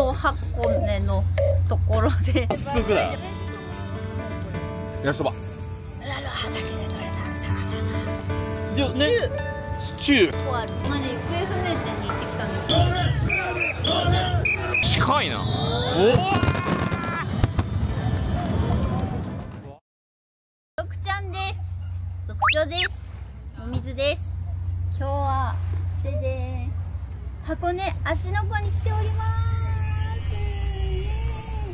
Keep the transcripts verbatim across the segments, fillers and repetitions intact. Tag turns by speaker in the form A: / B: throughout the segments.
A: 元箱根のところで。
B: すぐだ。焼きそば。
A: 裏の畑で採れた。
B: いやね。シチュー。
A: ここある。この間行方不明店に行ってきたんですよ。
B: 近いな。おお。
A: 族ちゃんです。族長です。お水です。今日はでで箱根芦ノ湖に来ております。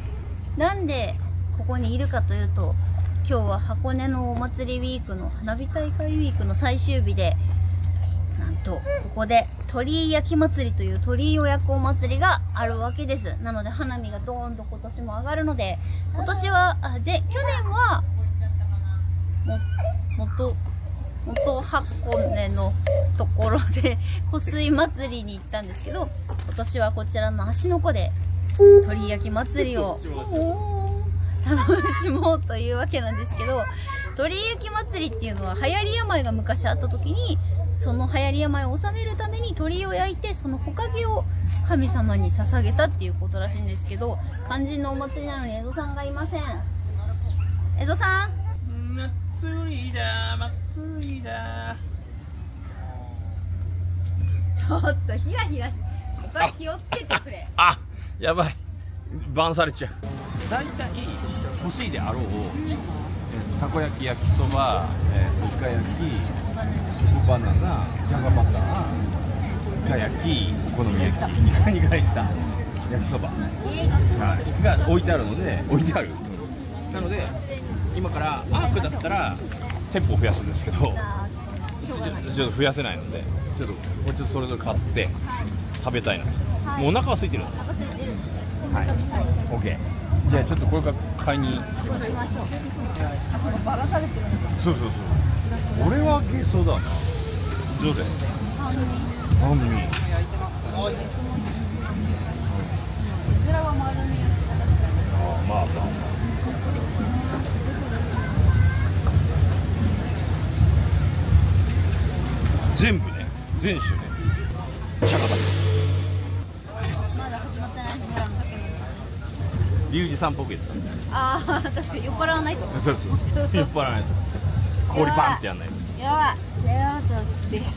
A: なんでここにいるかというと、今日は箱根のお祭りウィークの花火大会ウィークの最終日で、なんとここで鳥居焼き祭りという鳥居を焼くお祭りがあるわけです。なので花火がドーンと今年も上がるので、今年はあぜ去年はも元元箱根のところで湖水祭りに行ったんですけど、今年はこちらの芦ノ湖で鳥居焼き祭りを楽しもうというわけなんですけど、鳥居焼き祭りっていうのは流行り病が昔あった時に、その流行り病を治めるために鳥居を焼いて、その火影を神様に捧げたっていうことらしいんですけど、肝心のお祭りなのに江戸さんがいません。江戸さん、
B: 祭りだ祭りだ。
A: ちょっとヒラヒラし、これ気をつけてくれ。
B: あ、やばい。バンされちゃう。だいたい欲しいであろう、えー、たこ焼き、焼きそば、えー、イカ焼き、チョコバナナ、じゃがバター、イカ焼き、お好み焼き、にかいがいた焼きそば、はい、が置いてあるので、置いてある。なので今からアークだったら店舗を増やすんですけど、ちょっと増やせないので、ちょっともうちょっとそれぞれ買って食べたいな。はい、もうお腹は空いてるんです。
A: お腹空いてる。
B: はい。オッケー。じゃあちょっとこれから買いに。
A: ばらされてるのか。
B: そうそうそう。俺はゲソだな。どうで？半身。半身。
A: うずらは丸身。
B: あ、まあまあ。全部ね、全種ね。チャカだ。
A: まだ始まってないですね。村の竹の。
B: リュウジさんっぽく言った。
A: ああ、確かに酔っ払わないと。
B: そうそう。酔っ払わないと。氷パンってやんないと。
A: やばい。ゼロとです。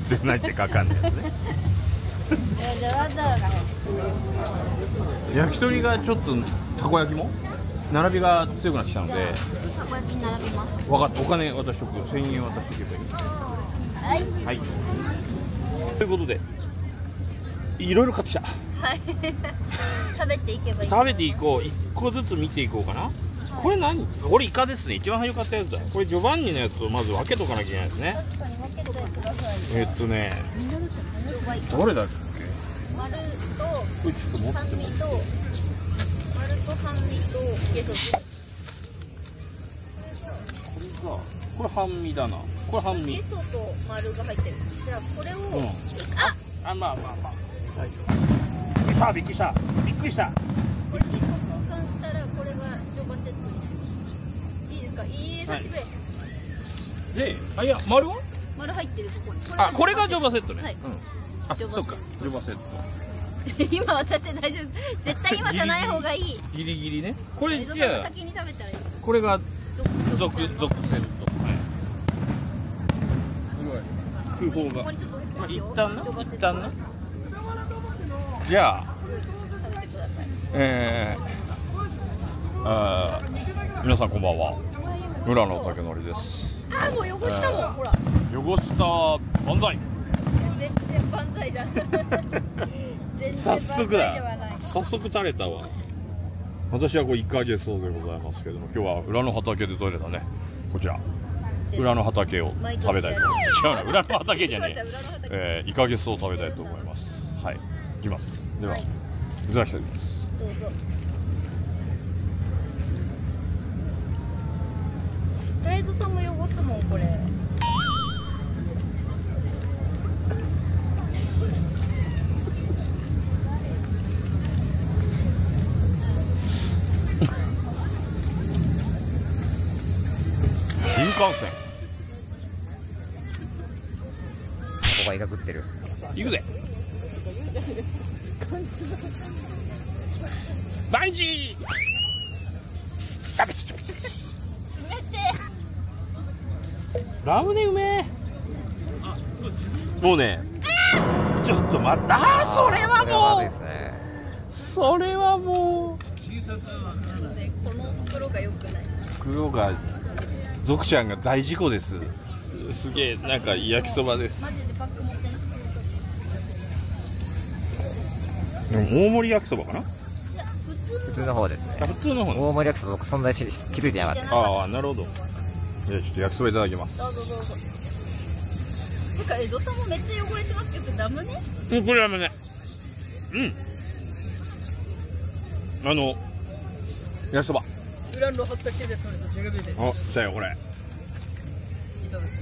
B: 出ないってかかんないやつね。
A: ゼロとが。
B: 焼き鳥がちょっとたこ焼きも並びが強くなってきたので。
A: たこ焼きに並びます。
B: 分かった。お金渡しとく。千円渡していけばいい。
A: はい。
B: はい。ということで、いろいろ買ってきた。
A: はい。食べていけばいい。
B: 食べていこう。一個ずつ見ていこうかな。はい、これ何？これイカですね。一番最初買ったやつだ。これジョバンニのやつとまず分けとかなきゃいけないですね。
A: 確かに分けてください。
B: えっとね、どれだっけ？
A: 丸と
B: これちょっと持って持って。
A: 丸と半身とゲソ。
B: これか。これ半身だな。これ半身。
A: ゲソと丸が入ってる。じゃあこれを、
B: うん、ああ、まあまあまあ。大丈夫。びっくりした。びっくりした。
A: これに交換したらこれがジョバセットになります。いいですか？いいえ、させてくれ。
B: で、あ、いや、丸は？
A: 丸入ってるところ。
B: あ、これがジョバセットね。はい。うん。あ、そっか。ジョバセット。
A: 今私で大丈夫。絶対今じゃない方がいい。
B: ギリギリね。これじゃあ
A: 先に食べたらいい。
B: これが続続セット。空砲が、まあ、一旦な一旦な。じゃあえー、あー皆さんこんばんは。村野竹則です。
A: あー、もう汚したもん、えー、ほら
B: 汚した万歳。
A: 全然万歳じゃん。全然
B: 早速だ。
A: ではない。
B: 早速垂れたわ。私はこうイカゲソでございますけども、今日は裏の畑で採れたね、こちら裏の畑を食べたいと。違うな、裏の畑じゃねえ。えー、イカゲソを食べたいと思います。はい、いきます。では、いただきたいです。
A: どうぞ。絶対江戸さんも汚すもん、これ。
B: 新幹線。
C: ここがいかくってる。
B: 行くぜ。 バンジー。食べちゃラムネうめえ。もうね、ちょっと待った。ああ、それはもう。それはもう。
A: この袋が良くない。
B: 袋が、ゾクちゃんが大事故です。すげえ、なんか焼きそばです。
A: マジでパック持ってない。
B: 大盛り焼きそばかな。
C: 普通の方ですね。
B: 普通の方。
C: 大盛り焼きそば僕存在し気づいてなかった。
B: ああ、なるほど。じゃあちょっと焼きそばいただきます。
A: どうぞどうぞ。なんか江戸さんもめっちゃ汚れてますけど、ラムネ？
B: うん、これラムネ。うん。あの焼きそば。
A: 裏の畑で取れたジェルビで。
B: あ、来たよこれ。
A: いただきます。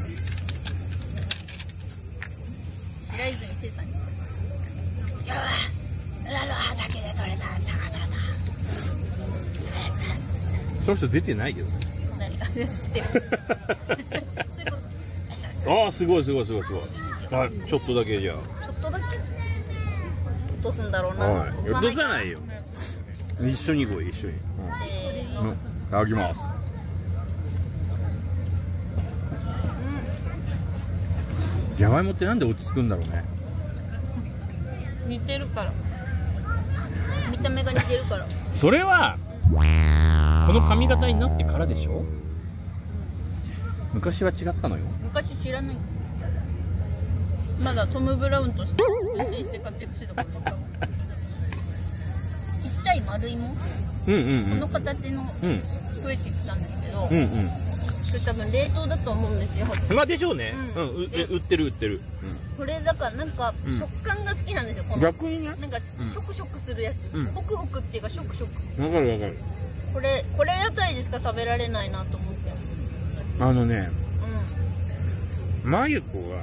A: 平泉聖さんに。今日は裏の畑で取れた魚だ。
B: その人出てないけどね。
A: 何か知ってる。
B: ああ、すごいすごいすごいすごい。あ、ちょっとだけじゃあ。
A: ちょっとだけ。落とすんだろうな。
B: はい。落とさないよ。一緒に行こう、一緒に。
A: せーの。
B: いただきます。じゃがいもってなんで落ち着くんだろうね。
A: 似てるから。見た目が似てるから。
B: それはこの髪型になってからでしょ。昔は違ったのよ。
A: 昔知らない。まだトム・ブラウンとして変身して活躍してたことか。ちっちゃい丸いも、
B: うんうんうん、
A: この形の
B: うん、
A: 増えてきたんですけど、
B: うんうん、
A: これ多分冷凍だと思うんですよ。
B: まあでしょうね。
A: う
B: うんん、う売ってる売ってる。
A: これだからなんか
B: うん
A: 食感が好きなんですよ。この
B: 逆にね。
A: なんかショクショクするやつ、
B: うん
A: ホクホクっていうかショクショク。
B: わかるわかる。
A: これこれ屋台でしか食べられないなと思って。
B: あのね、
A: う
B: マユコは
A: んうん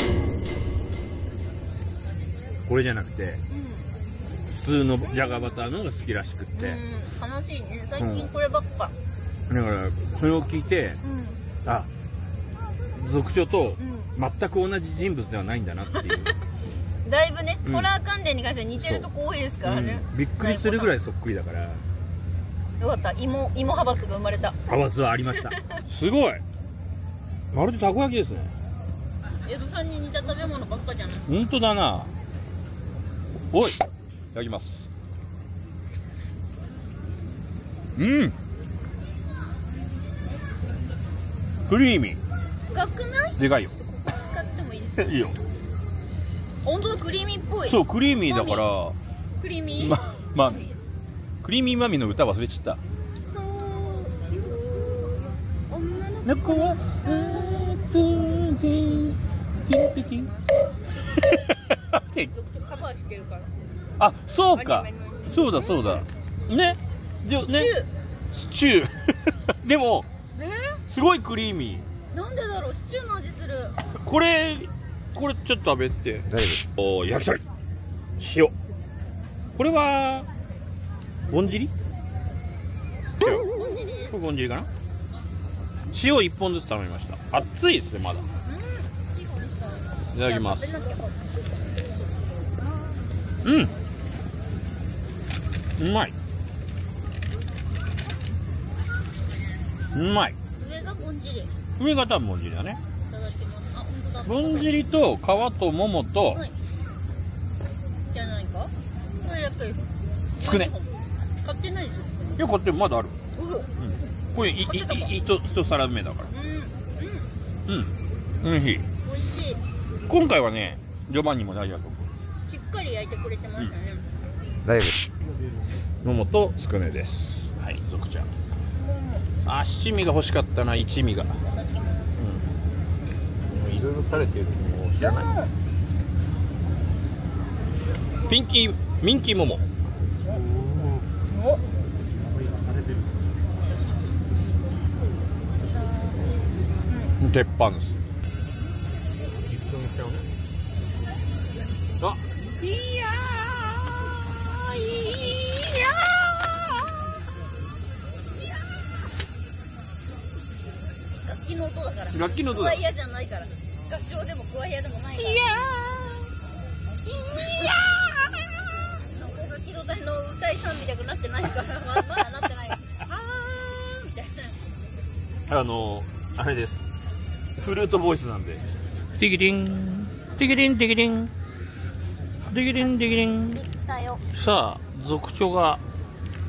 B: これじゃなくて普通のじゃがバターのが好きらしくって、
A: うん、悲しいね。最近こればっか。
B: だからそれを聞いて、
A: うん
B: あ、族長と
A: うん。
B: 全く同じ人物ではないんだなっていう。
A: だいぶね、
B: うん
A: ホラー関連に関しては似てるとこ多いですからね。
B: うん、びっくりするぐらいそっくりだから。
A: よかった、芋芋派閥が生まれた。
B: 派閥はありました。すごい。まるでたこ焼きですね。
A: 江戸さんに似た食べ物ばっかじゃない。
B: 本当だな。おい、いただきます。うん。クリーミー。
A: 深くない？
B: でかいよ。
A: 使ってもいいですか？
B: いいよ。
A: 本当だ、クリーミーっぽい。
B: そう、クリーミーだから。
A: クリーミー。
B: ま、まみ。クリーミーマミの歌忘れちゃった。
A: そう。女の
B: 猫は。
A: カバーしてるから。
B: あ、そうか。そうだそうだ。ね。じゃね。シチュー。でも。すごいクリーミ
A: ー。なんでだろう、シチューの味する。
B: これ、これちょっと食べて。大丈夫です。お、焼き鳥。塩。これは。ぼんじり。これぼんじりかな。塩一本ずつ頼みました。熱いですね、まだ。いただきます。うん。うまい。うまい。
A: 上がぼんじり。
B: 上が多分ぼんじりだね。
A: いただきます。あ、本当だ。
B: ぼんじりと皮とももと。
A: はい。じゃないか。これやっぱり。
B: つくね。
A: 買ってないですよ。
B: いや、買ってまだある。
A: うん。
B: これいいい一一皿目だから。うん。うん。おいしい。
A: 美味しい。
B: 今回はね、ジョバンニも大丈夫。
A: しっかり焼いてくれてましたね。
C: 大丈夫です。
B: ももとつくねです。はい、族ちゃん。あ、七味が欲しかったな、一味が。うん。いろいろ垂れてるけど、もう知らない。ピンキー、ミンキーモモ。
A: お。
B: 鉄板です。あ、いやー、いや
A: ー。楽器の音だから。
B: 楽器の音だ。
A: クワイヤじゃないから。合唱でもクワイヤでもないから。いやー。いやー。ノコガキの私の歌いさんみたくなってないから、ままだなってない。あーみたいな。
B: あのあれです。フルートボイスなんで。
D: ティギリンティギリンティギリンティギリンティギリン。
A: できたよ。
D: さあ族長が
A: はい。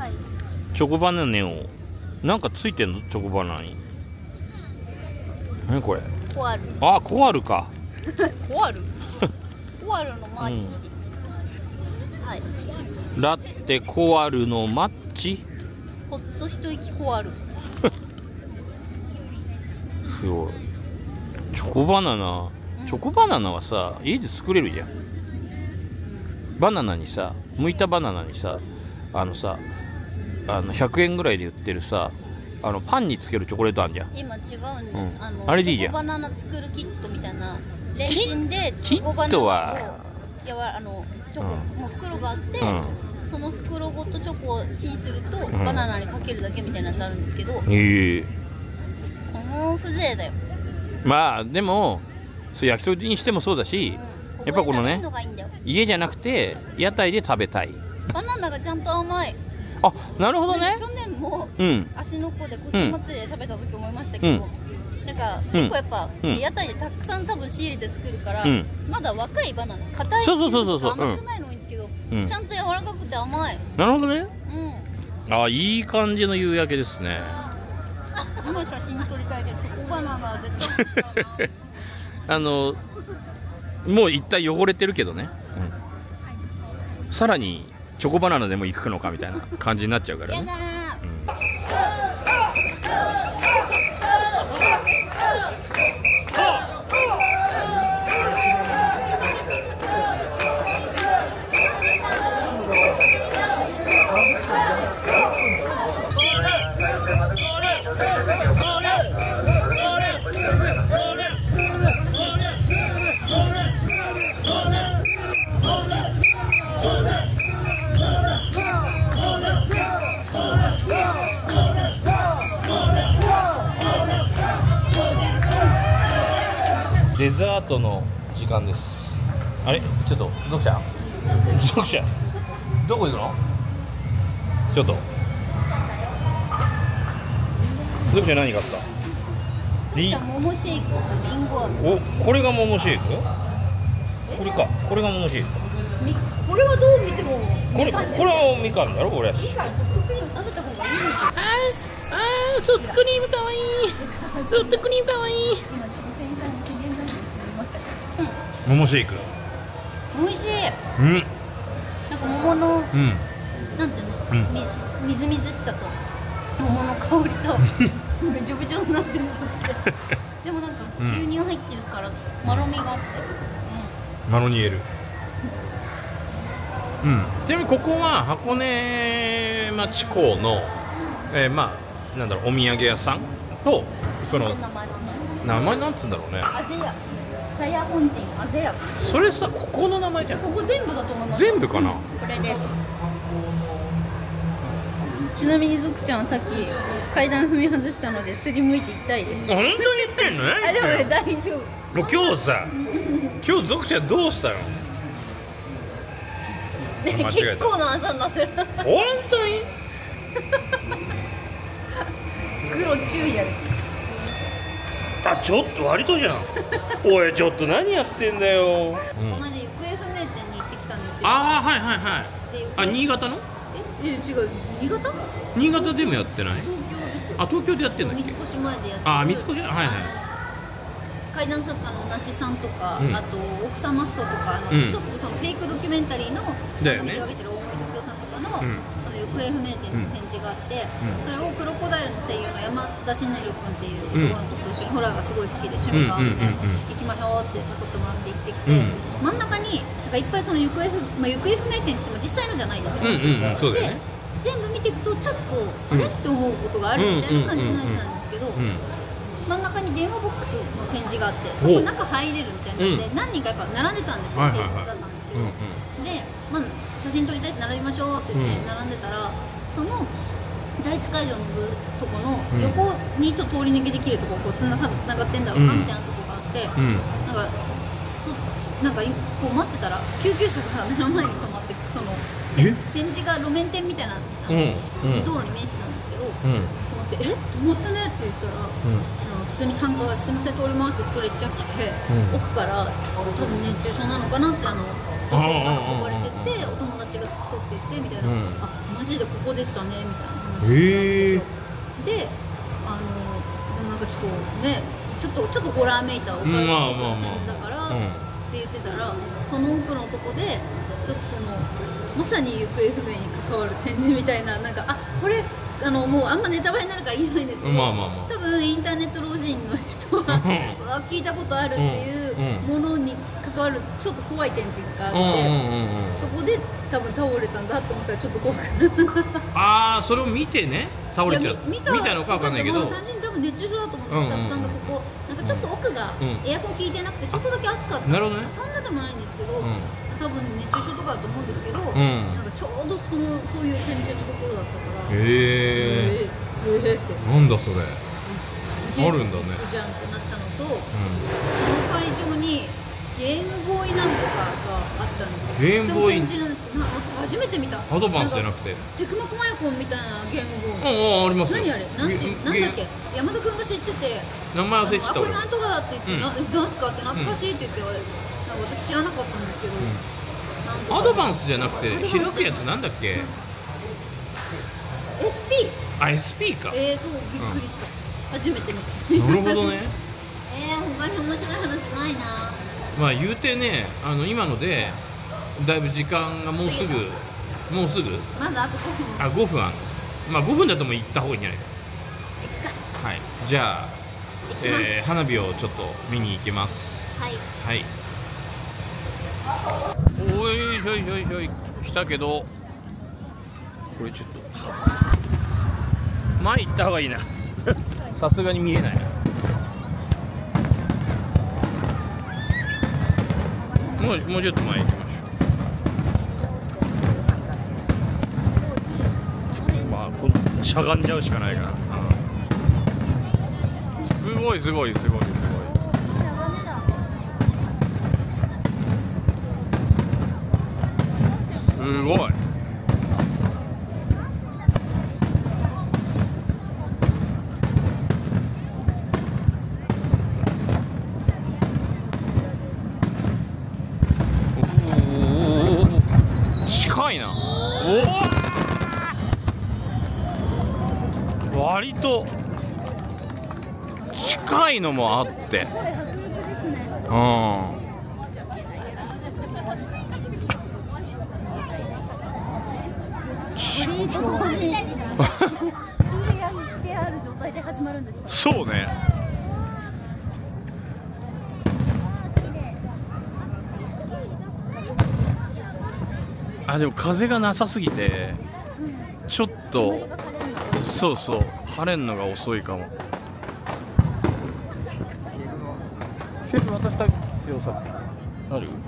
D: チョコバナナをなんかついてんの？チョコバナナに何これ？
A: コアル。
D: あ、コアルか。
A: コアル。コアルのマーチ。うん、はい。
D: ラテコアルのマッチ。
A: ほっと一息コアル。
D: すごい。チョコバナナ、うん、チョコバナナはさ家で作れるじゃん。バナナにさ、剥いたバナナにさ、あのさ、あのひゃくえんぐらいで売ってるさ、あのパンにつけるチョコレートあんじゃん。
A: 今違うんです。うん、あの
D: あれでいいじゃん。
A: チョコバナナ作るキットみたいな。レンチンでチョコバナナをやわあのチョコ、うん、もう袋があって、うん、その袋ごとチョコをチンすると、うん、バナナにかけるだけみたいなやつあるんですけど、えー、この風情だよ。ま
D: あでもそう焼き鳥にしてもそうだし、うん、やっぱこのね家じゃなくて屋台で食べたい。
A: バナナがちゃんと甘い。
D: あ、なるほどね。
A: 去年も、
D: うん、
A: 芦ノ湖でコス祭りで食べた時思いましたけど、うん、なんか結構やっぱ、うん、屋台でたくさん多分仕入れて作るから、うん、まだ若いバナナ硬いっていうか甘くないの多いんですけど、うん、ちゃんと柔らかくて甘い。
D: なるほどね。
A: うん、
D: あ、いい感じの夕焼けですね。
A: 今写真撮りたいけどチョコバナナ絶対
D: あのもう一体汚れてるけどね、うん、さらにチョコバナナでも行くのかみたいな感じになっちゃうからね。デザートの時間です。あれ、ちょっと読者読者どこ行くの？ちょっと読者何買った？
A: リンモモシェイク、リンゴ飴。
D: お、これがモモシェイク？これか、これがモモシェイク。
A: これはどう見ても
D: これ、これはみかんだろ、これ。い
A: いからソフトクリーム食べた方がいいですよ。
D: あー、ソフトクリームかわいい。ソフトクリームかわいい。
A: 今ちょっと店員さんに機嫌なしにしましたけど。
D: うん。モモシェイク。
A: 美味しい。
D: うん。
A: なんか桃の、
D: うん、
A: なんていうの、うん、みみずみずしさと桃の香りとべちょべちょになってるやつで。でもなんか牛乳入ってるからまろみがあって。
D: うん。マロニエル。うん。ちなみにここは箱根町港の、えー、まあなんだろう、お土産屋さんとその名前なんつうんだろうね。
A: あぜや。茶屋本陣あぜや。
D: それさ、ここの名前じゃん。
A: ここ全部だと思います。
D: 全部かな。うん、
A: これです。ちなみにゾクちゃんはさっき階段踏み外したのですりむいて痛いです。
D: 本当に言ってんの？
A: あ、でもね、大丈夫。
D: もう今日さ、今日ゾクちゃんどうしたの？
A: 結構な朝になってる。
D: 本当に？
A: 黒注意やる。
D: あ、ちょっと割とじゃん。おい、ちょっと何やってんだよ。
A: この間行方不明店に行ってきたんですよ。
D: ああ、はいはいはい。あ、新潟の？
A: え、違う、新潟？
D: 新潟でもやってない？
A: 東京ですよ。
D: あ、東京でやってんだっけ？
A: 三越前でやってる。
D: あ、三越、はいはい。
A: 怪談作家のなしさんとか、うん、あと奥様っそとか、うん、ちょっとそのフェイクドキュメンタリーの番組でかけてる大森時生さんとかの、うん、その行方不明店の展示があって、うん、それをクロコダイルの声優の山田真之丞君っていう男の子と一緒にホラーがすごい好きで趣味が合わせて行きましょうって誘ってもらって行ってきて、うん、真ん中になんかいっぱいその行方不、まあ、行方不明店っても実際のじゃないですよ。
D: うんうんうん、そうだよね。
A: で全部見ていくとちょっとあれって思うことがあるみたいな感じのやつなんですけど、真ん中に電話ボックスの展示があって、そこ中入れるみたいになって、何人かやっぱ並んでたんですよ、平日だったんですけど、で、まあ、写真撮りたいし並びましょうって言って並んでたら、その第一会場のとこの横にちょっと通り抜けできるところ、こうつな多分つながってんだろうなみたいなところがあって、なんかそなんかこう待ってたら救急車が目の前に止まって、そその
D: え
A: 展示が路面店みたいなあの、
D: うんうん
A: 道路に面してたんですけど、
D: うん
A: 止まって「え止まったね」って言ったら、あの普通に単価が「すいません通ります」ってストレッチャー来て、
D: うん
A: 奥から多分熱中症なのかなってあの女性が運ばれてって、お友達が付き添っていってみたいな、
D: うん
A: あマジでここでしたねみたいな話
D: へえ
A: で、あのでもなんかちょっとねちょっとちょっとホラーめいたオカルトチックな感じだから、
D: うん
A: って言ってたら、その奥のとこでちょっとそのまさに行方不明に関わる展示みたいな、なんかあこれあのもうあんまネタバレになるから言えないんですけど、
D: まあまあまあ
A: 多分インターネット老人の人はあ聞いたことあるっていうものに関わるちょっと怖い展示があって、
D: うんうんうんうん
A: そこで多分倒れたんだと思ったらちょっと怖くなる。
D: ああそれを見てね倒れちゃう
A: いやみ見た
D: 見たのかわかんないけど
A: もう単純に多分熱中症だと思って、
D: うんうん
A: スタッフさんがここなんかちょっと奥が
D: うん
A: エアコン効いてなくてちょっとだけ暑かった、
D: なるほどね
A: そんなでもないんですけど、
D: うん
A: 多分熱中症とかだと思うんですけど、
D: ん
A: なんかちょうどそのそういう展示のところだったから、
D: へえ
A: えー、えー、って
D: なんだそれ
A: すげえ
D: あるんだね
A: じゃんってなったのと、
D: う
A: その会場にゲームボーイなんとかがあったんですよ。
D: ゲームボーイ
A: その展示なんですけど、な私初めて見た。
D: アドバンスじゃなくて
A: んかテクマコマヤコンみたいなゲームボーイ。
D: うんうんありますよ
A: 何あれなんて
D: ゲ
A: なんだっけ、山田君が知ってて、
D: 名前忘れちゃった俺
A: あこれなんとかだって言って、
D: うん
A: ななんすかって懐かしいって言って、なんか私知らなかったんですけど、なんとか
D: アドバンスじゃなくて
A: アドバンス
D: 開くやつなんだっけ
A: エスピー。
D: あ エスピー か
A: えー、そうびっくりした。初めて見た。
D: なるほどね
A: えー、他に面白い話ないな。
D: まあ言うてねあの今のでだいぶ時間がもうすぐもうすぐ
A: まだあとごふん。
D: あごふんあるまあごふんだともう行った方がいいんじゃないかはいじゃあ、
A: 行きます。
D: えー花火をちょっと見に行きます
A: はい。
D: はいおいしょいしょいしょい来たけどこれちょっと前行った方がいいなさすがに見えないもうもうちょっと前行きましょうまあこのしゃがんじゃうしかないから、うん、すごいすごいすごいすごいすごい近いなおお割と近いのもあって
A: すごい迫力ですね。
D: うん
A: 鳥居と同時に火が焼いてある状態で始まるんですか。
D: そうねあでも風がなさすぎてちょっとそうそう晴れんのが遅いかもケーキ渡したよさある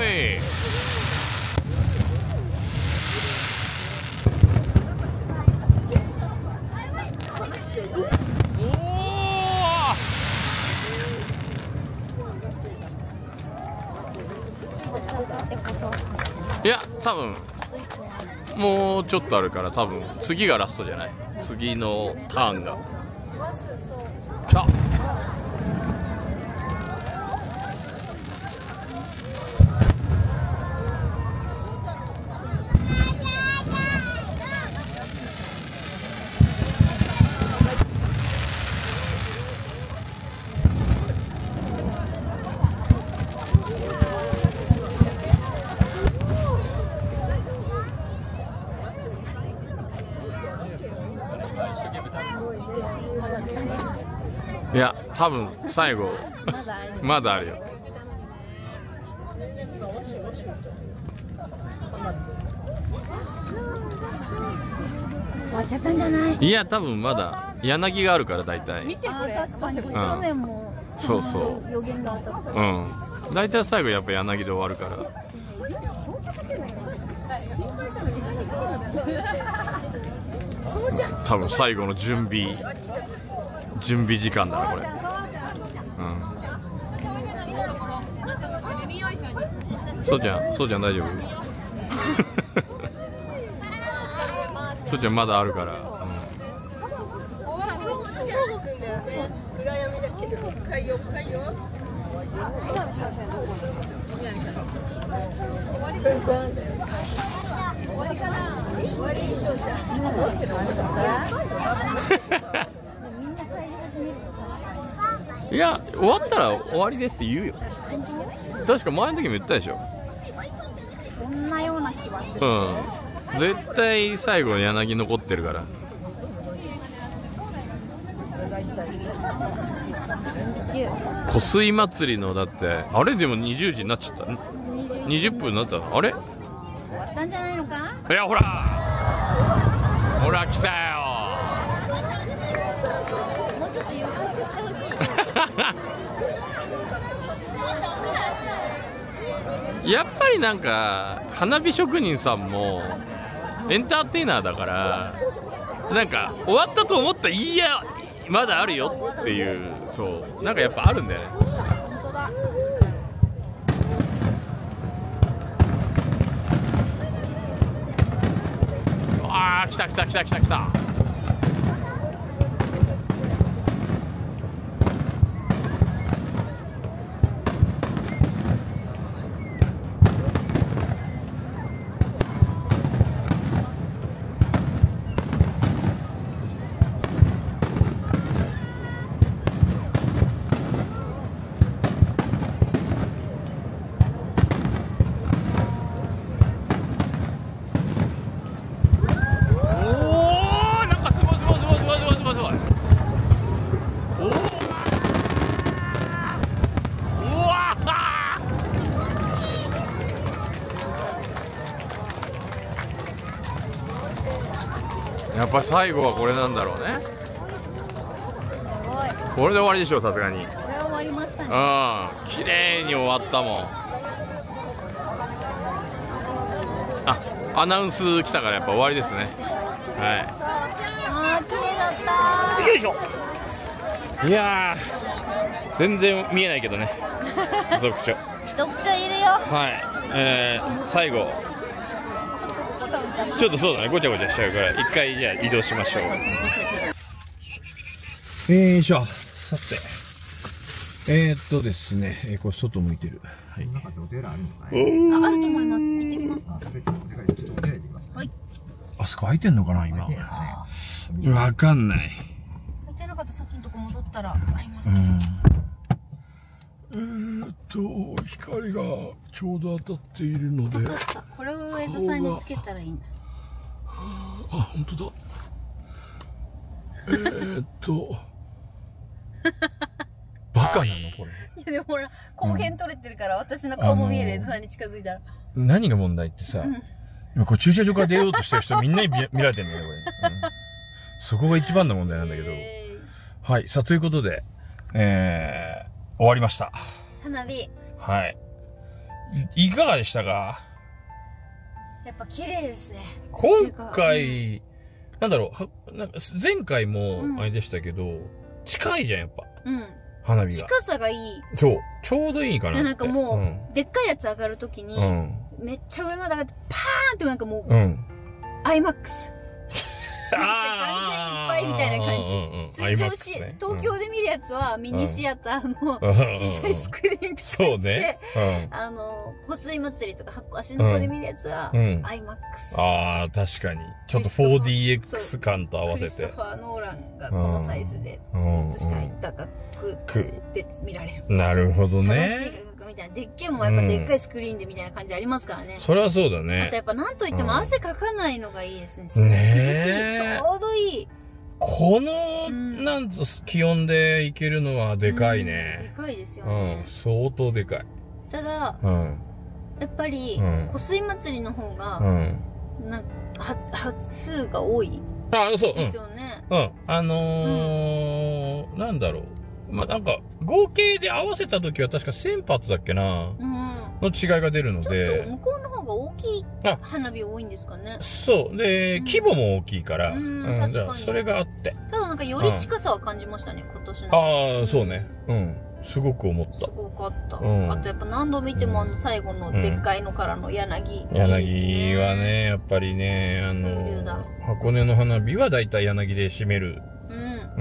D: い。いや多分もうちょっとあるから多分次がラストじゃない。次のターンが来た。いや多分最後まだあるよ。
A: 終わっちゃったんじゃない？
D: いや多分まだ柳があるから大体。
A: 見てこれ。確かに。去年も
D: そうそう
A: 予言が当たった。
D: うん。大体最後やっぱ柳で終わるから。多分最後の準備準備時間だなこれ。うん。そうちゃん、そうちゃん大丈夫？そうちゃんまだあるから。うんいや終わったら終わりですって言うよ。確か前の時も言ったでしょ。
A: こんなような気はする。
D: うん絶対最後柳残ってるから。湖水祭りのだってあれでもにじゅうじになっちゃった。にじゅっぷんになったのあれ。
A: 終わったんじゃないのか。
D: いやほらほら来たよ。
A: もうちょっと予告してほしい。
D: やっぱりなんか花火職人さんもエンターテイナーだからなんか終わったと思ったらいやまだあるよっていうそうなんかやっぱあるんだよね。
A: 本当だ。
D: あー来た来た来た来た来た。やっぱ最後はこれなんだろうね。
A: すごい。
D: これで終わりでしょさすがに。
A: これは終わりましたね。
D: うん綺麗に終わったもん。あアナウンス来たからやっぱ終わりですね。はい
A: あー綺麗だったー。
D: よいしょ。いやー全然見えないけどね続所
A: 読書いるよ。
D: はい、えー、最後ちょっとそうだねごちゃごちゃしちゃうから一回じゃあ移動しましょう。
B: えーしょさてえー、っとですね、えー、これ外向いてる。はい。
A: あ、あると思います。行ってきますか。はい。
B: あそこ開いてんのかな今。わかんない。
A: 開いてなかったらさっきのとこ戻ったらありますけど。
B: えーっと光がちょうど当たっているので。
A: 分かった。これを江戸さんにつけたらいいんだ。
B: あ、本当だ。えーっと。バカなのこれ。
A: いやでもほら光源取れてるから、私の顔も見える。江戸さんに近づいたら。
B: 何が問題ってさ、今これ駐車場から出ようとしてる人みんなに見見られてるんだよねこれ、うん。そこが一番の問題なんだけど。はい、さあということで、えー、終わりました。
A: 花火。
B: はい。 いかがでしたか？
A: やっぱ綺麗ですね。
B: 今回、なんだろう、はなんか前回もあれでしたけど、うん、近いじゃん、やっぱ。
A: うん。
B: 花火が。
A: 近さがいい。
B: そう。ちょうどいいかなって。
A: なんかもう、うん、でっかいやつ上がるときに、うん、めっちゃ上まで上がって、パーンってなんかもう、うん、アイマックス。めっちゃ完全いっぱいみたいな感じ。通常し、東京で見るやつはミニシアターの小さいスクリーンとかで、あの、湖水祭りとか足の子で見るやつは、アイマックス。あ
B: あ、確かに。ちょっと フォーディーエックス 感と合わせて。
A: クリストファー・ノーランがこのサイズで映したいただくで見られる。
B: なるほどね。
A: 楽しいみたいな。でっけえもやっぱでっかいスクリーンでみたいな感じありますからね。
B: それはそうだね。
A: あとやっぱなんといっても汗かかないのがいいですね。涼しい。ちょうどいい。
B: この、なんと気温でいけるのはでかいね。
A: でかいですよね。
B: 相当でかい。
A: ただ、やっぱり、湖水祭りの方が、なんか、発数が多い。
B: あ、そう。
A: ですよね。
B: うん。あのー、なんだろう。まあ、なんか、合計で合わせた時は確かせん発だっけな、うん、の違いが出るので。
A: ちょっと向こうの方が大きい花火多いんですかね。
B: そう。で、うん、規模も大きいから。
A: うん、うん、確かに。
B: それがあって。
A: ただなんかより近さは感じましたね、うん、今年の。
B: ああ、そうね。うん。すごく思った。す
A: ごかった。うん、あとやっぱ何度見てもあの最後のでっかいのからの柳。
B: うん、柳はね、やっぱりね、あの、箱根の花火はだいたい柳で締める。うん。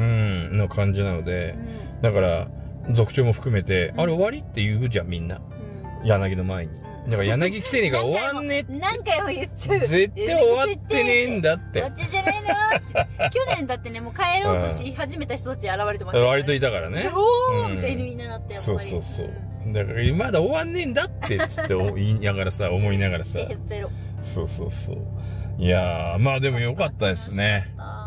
B: うん、の感じなので、うん、だから、族長も含めて、うん、あれ終わりって言うじゃん、みんな。うん、柳の前に。だから柳来てねえから終わんねって。
A: 何回も言っちゃう。
B: 絶対終わってねえんだって。
A: こっちじゃないのって。去年だってね、もう帰ろうとし始めた人たち現れてましたね。
B: 割といたからね。
A: ちょーみたいにみんななって、やっぱり。
B: そうそうそう。だからまだ終わんねえんだってつって言いながらさ、思いながらさ。そうそうそう。いやー、まあでもよかったですね。
A: うん。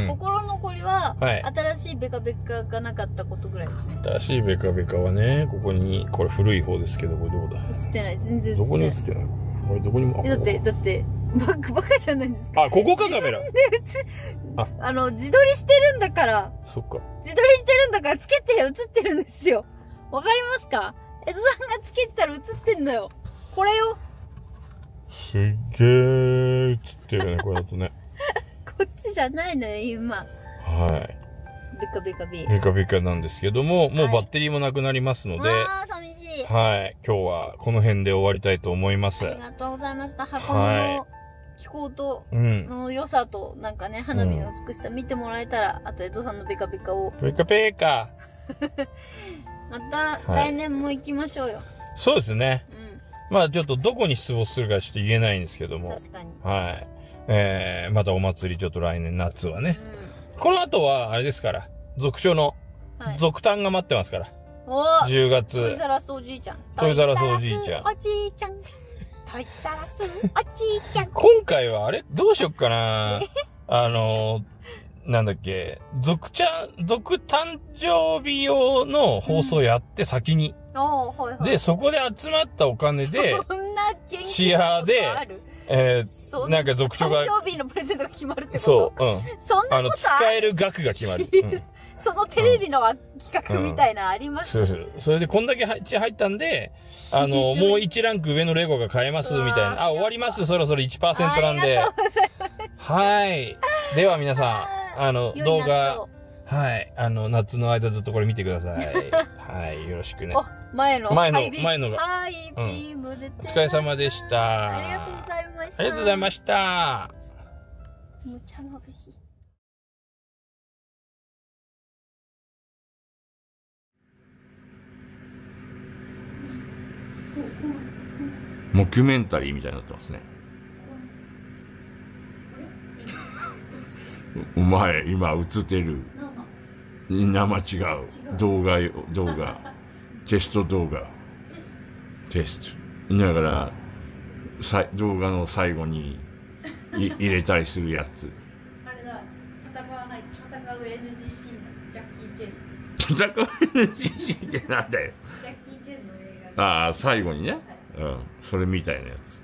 A: 心残りは、新しいベカベカがなかったことぐらいですね。
B: 新しいベカベカはね、ここに、これ古い方ですけど、これどこだ？
A: 映ってない、全然映ってない。
B: どこに映ってない？これどこにも。
A: だって、だって、バカ、バカじゃないんですか？
B: あ、ここかカメラ。
A: あ、あの、自撮りしてるんだから。
B: そっか。
A: 自撮りしてるんだから、つけて映ってるんですよ。わかりますか？江戸さんがつけてたら映ってんのよ。これよ。
B: すっげー映ってるね、これだとね。
A: こっちじゃないのよ、今。
B: はい。
A: ベカベカビー。
B: ベカベカなんですけども、もうバッテリーもなくなりますので。
A: ああ、寂しい。
B: はい。今日はこの辺で終わりたいと思います。
A: ありがとうございました。箱根の気候と、の良さと、なんかね、花火の美しさ見てもらえたら、あと江戸さんのベカベカを。
B: ベカベカ。
A: また、来年も行きましょうよ。
B: そうですね。うん。まあちょっとどこに出没するかちょっと言えないんですけども。
A: 確かに。
B: はい。えー、またお祭りちょっと来年夏はね。うん、この後は、あれですから、族長の、族誕が待ってますから。
A: お
B: じゅうがつ。
A: トイザラスおじいちゃん。
B: トイザラスおじいちゃん。
A: おじいちゃん。トイザラスおじいちゃん。
B: 今回はあれどうしよっかなあのー、なんだっけ、族ちゃん、族誕生日用の放送やって先に。
A: うん、はいはい、
B: で、そこで集まったお金で、
A: そんな元気
B: シアで、えー、なんか族長が。
A: 誕生日のプレゼントが決まるってこと？
B: そう、うん。
A: そんなことある？
B: あの、使える額が決まる。うん、
A: そのテレビの企画みたいなあります、
B: うん、そうそう。それでこんだけ入ったんで、あの、もういちランク上のレゴが買えますみたいな。あ、終わります。そろそろ いちパーセント なんで。
A: ありがとうございます。
B: はい。では皆さん、あの、動画、はい。あの、夏の間ずっとこれ見てください。はい。よろしくね。
A: 前の。
B: 前の、前のが。
A: ハイビームで、
B: お疲れ様でした。
A: ありがとうございました。
B: ありがとうございました。
A: むちゃ眩しい。
B: モキュメンタリーみたいになってますね。お前、今映ってる。生違う。動画、動画。テスト動画。テスト。だから、さ動画の最後にい入れたりするやつ。
A: あれだ、戦わない、戦う エヌジーシー のジャッキー・チェン。
B: 戦う エヌジーシー ってなんだよ。
A: ジャッキー・チェンの映画。
B: ああ、最後にね。はい、うん。それみたいなやつ。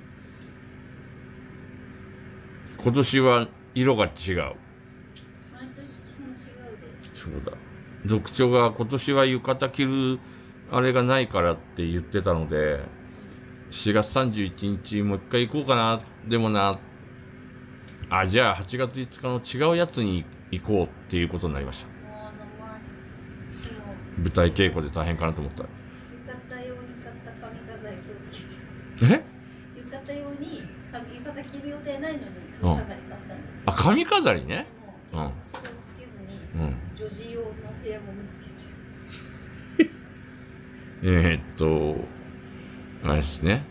B: 今年は色が違う。
A: 毎年も違うで。
B: そうだ。族長が今年は浴衣着るあれがないからって言ってたので、 しがつさんじゅういちにちもう一回行こうかな。でもな、あ、じゃあはちがついつかの違うやつに行こうっていうことになりました。舞台稽古で大変かなと思ったら。
A: 浴衣用に買った髪飾り気をつけて。
B: え？
A: 浴衣用に髪浴衣着る予定ないのに髪飾り買ったんです。
B: あ、髪飾りね。
A: でもそれをつけずに、
B: うん。
A: 女児用のヘアゴムつけて
B: えー、っと、あれですね。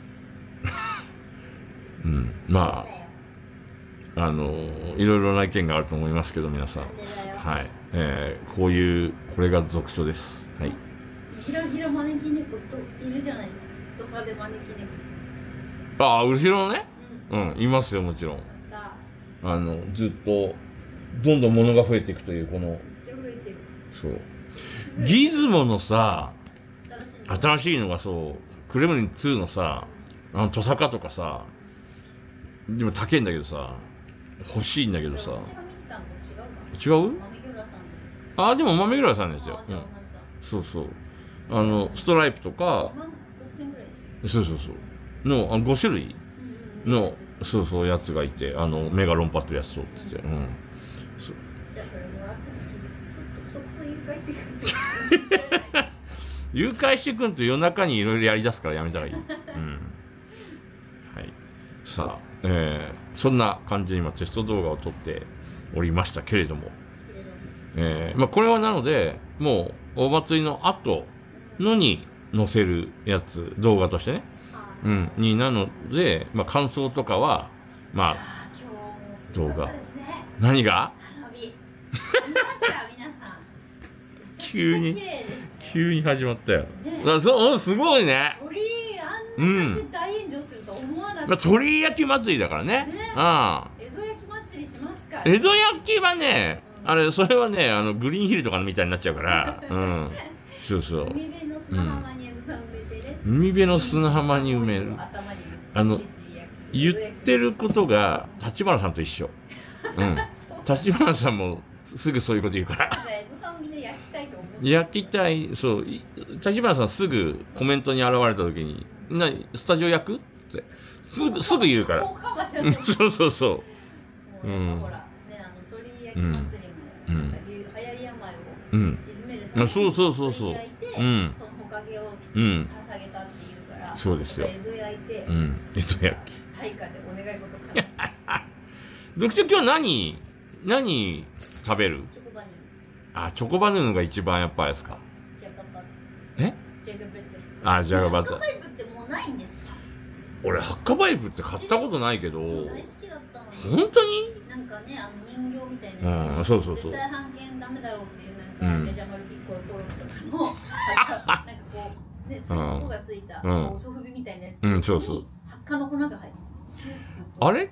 B: うん。まあ、あの、いろいろな意見があると思いますけど、皆さん。はい。えー、こういう、これが俗書です。はい。
A: ひらひら招き猫といるじゃないですか。ド派手招き猫。
B: ああ、後ろのね。
A: うん。
B: うん、いますよ、もちろん。
A: だ。
B: あの、ずっと、どんどん物が増えていくという、この、
A: めっちゃ増えてる。
B: そう。ギズモのさ、
A: 新しいの。
B: 新しいのがそう、クレムリンツーのさ、あの、トサカとかさ、でも高いんだけどさ、欲しいんだけどさ、
A: 私が見てたのと違うか。
B: 違う？
A: マミギュラさんで。
B: ああ、でも豆浦さんですよ
A: あ。じゃあ
B: うん。
A: 同じだ。
B: そうそう。あの、ストライプとか、
A: 万六千ぐらいでした。
B: そうそうそう。の、あのご種類
A: うんうんうん。
B: の、そうそう、やつがいて、あの、目が論破ってるやつそうって言って、うん。そう
A: じゃあそれもらったらそっとそっと誘拐してくって
B: 誘拐してくんと夜中にいろいろやり出すからやめたらいい。うん。はい。さあ、えー、そんな感じで今テスト動画を撮っておりましたけれども、えー、まあこれはなので、もうお祭りの後のに載せるやつ、動画としてね、うん、になので、まあ感想とかは、まあ、動画。何が
A: 花火。見ました皆さん。
B: 急に
A: めちゃくちゃ綺麗でしたね。
B: 急に始まったよ。
A: ね
B: あそう、すごいね。
A: 鳥居あんな感じで大炎上すると思わなくて。
B: まあ、鳥居焼き祭りだからね。
A: ね
B: うん。
A: 江戸焼き祭りしますか。
B: 江戸焼きはね、あれ、それはね、あの、グリーンヒルとかのみたいになっちゃうから、うん。そうそう。
A: 海辺の砂浜に江戸さん埋めてね。
B: 海辺の砂浜に埋める。あの、言ってることが、立花さんと一緒。うん。立花さんも、すぐそういうこと言うから。
A: じゃあ江戸さんをみんな焼きたいと思って。
B: 焼きたい、そう、立花さんすぐコメントに現れた時に、な、スタジオ焼くって、すぐ、すぐ言うから。そうそうそう。うん。ほら、ね、あの、鳥焼き祭りも、なんか、流行り病を鎮めるために、 そうそうそうそう。
A: うん。そのほかげを捧げたっていうから、
B: そうですよ。
A: 江戸焼いて、
B: うん。江戸焼き。
A: 大火でお願い事かな。
B: 読書今日何、何食べる？
A: チョコバニ
B: あ、チョコバヌーンが一番やっぱりですか。
A: ジャガバ
B: え？
A: ジャガバイプ。
B: あ、ジャガバッ
A: ハッカバイプってもうないんですか？
B: 俺、ハッカバイプって買ったことないけど。
A: そう、大好きだったのに。
B: 本当に？
A: なんかね、あの人形みたいなやつ、
B: うん、そうそうそう。
A: 絶対半券ダメだろうっていう、なんか、ジャジャマルピッコロトロとかの、なんかこう、ね、水筒がついた、こう、ソフビみたいなやつに、
B: うん、そうそう。
A: ハッカの粉が入って
B: た。あれって、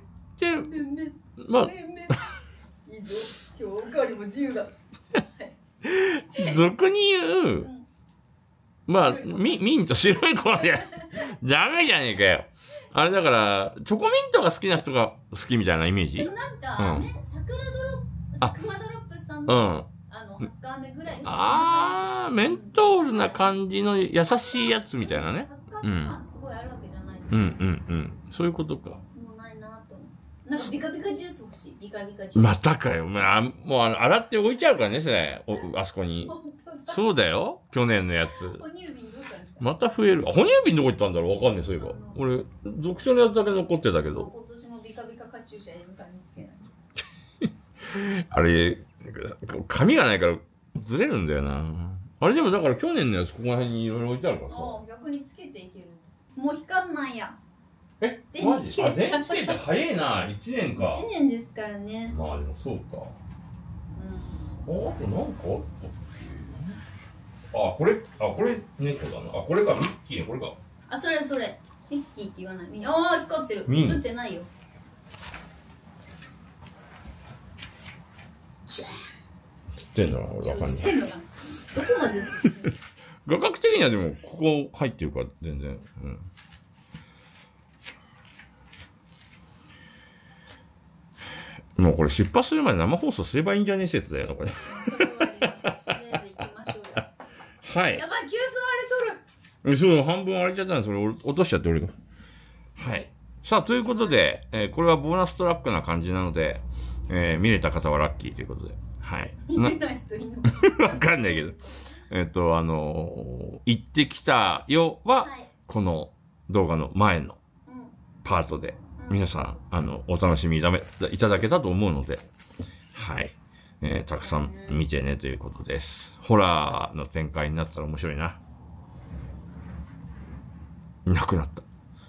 B: まあ、
A: いいぞ、今日おかわりも自由だ。
B: 俗に言う、まあ、ミミント白い粉で、ダメじゃねえかよ。あれだから、チョコミントが好きな人が好きみたいなイメージ？
A: でもなんか、ね、桜ドロップ、佐久間ドロップさんの、あの、ハッカー飴ぐらいの。
B: あー、メントールな感じの優しいやつみたいなね。
A: うん。すごいあるわけじゃない。
B: うんうんうん。そういうことか。
A: もうないなと思う。なんかビカビカジュース欲しい。ビカビカジュース。
B: またかよ。まあ、もう洗って置いちゃうからね、それ。あそこに。そうだよ。去年のやつ。
A: 哺乳瓶どうしたんですか？
B: また増える。あ、哺乳瓶どこ行ったんだろうわかんない、そういえば。俺、属性のやつだけ残ってたけど。
A: 今年もビカビカカチューシャ江戸さんにつけない。
B: あれ、髪がないからずれるんだよな。あれでもだから去年のやつここら辺にいろいろ置いてあるからさ。
A: ああ、逆につけていける。もう光んないや。
B: え、マジ？あ、電池切れて早いな。いちねんか。
A: いちねんですからね。
B: まあでもそうか。うん。あ、あとなんかあったっけ？あ、これ、あ、これ猫だな。あ、これか、ミッキーのこれか。
A: あ、それそれ。ミッキーって言わない。ああ、光ってる。映ってないよ。
B: 知ってんのかな、俺わかんない。
A: 知ってんのかな。どこまで映ってる？
B: 画角的にはでも、ここ入ってるから、全然。うん。もうこれ出発するまで生放送すればいいんじゃねえ説だよな、これ。
A: それはあります。とりあえず行きましょうよ。
B: はい。
A: やばい、急須割れとる。
B: そう、半分割れちゃったんで、それ落としちゃって俺が。はい。さあ、ということで、えー、これはボーナストラックな感じなので、えー、見れた方はラッキーということで。はい。
A: 見れない人いる
B: のわかんないけど。えっと、あのー、行ってきたよは、はい、この動画の前のパートで、うん、皆さん、あの、お楽しみいただけたと思うので、はい。えー、たくさん見てねということです。ホラーの展開になったら面白いな。いなくなった。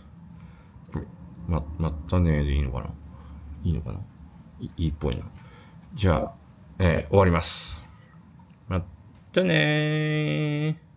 B: ま、まったねーでいいのかないいのかないいいっぽいな。じゃあ、えー、終わります。まったねー。